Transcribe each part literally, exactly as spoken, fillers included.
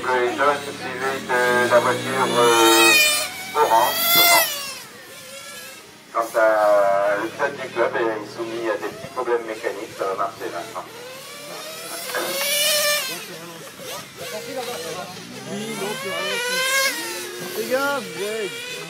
bleu et jaune, suivi de la voiture euh, orange, sûrement. Quant à le pilote du club est soumis à des petits problèmes mécaniques, ça va marcher maintenant. Les gars, vieille.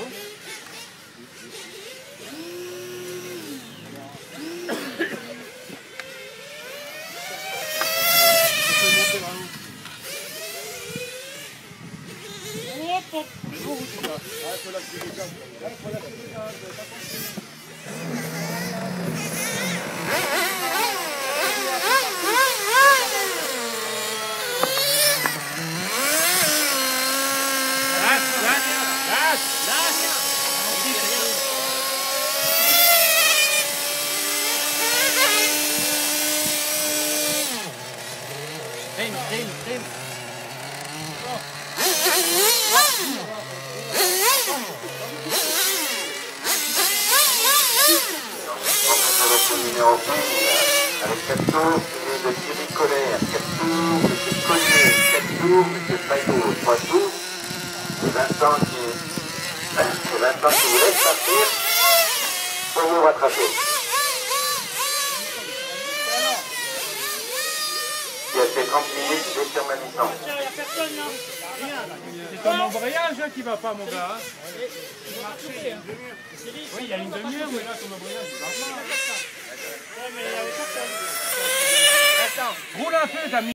Trim, trim, trim. Numéro onze, avec quatre tours, suivi de Thierry Collet, quatre tours, M. Collier, quatre tours, M. Maillot, trois tours. C'est Vincent qui, c'est Vincent qui vous laisse partir pour vous rattraper. Il y a fait trente minutes de permanence. C'est ton embrayage qui va pas, mon gars. Oui, il y a une demi-heure, mais là, ton embrayage, c'est pas mal. Attends, roule un peu, t'as mis.